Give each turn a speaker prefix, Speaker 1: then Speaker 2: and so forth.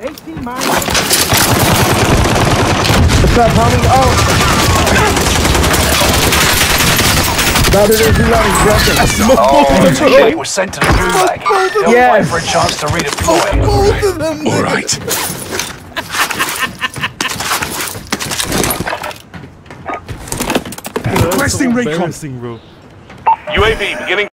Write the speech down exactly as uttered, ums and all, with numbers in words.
Speaker 1: eighteen miles.
Speaker 2: What's up, homie? Oh! Neither is he not his
Speaker 3: Oh, Jay was sent to the gulag. He'll
Speaker 2: Yes.
Speaker 3: fight for a chance to redeploy.
Speaker 4: Both of them. All right. Requesting recon.
Speaker 5: Bro.
Speaker 6: U A V beginning.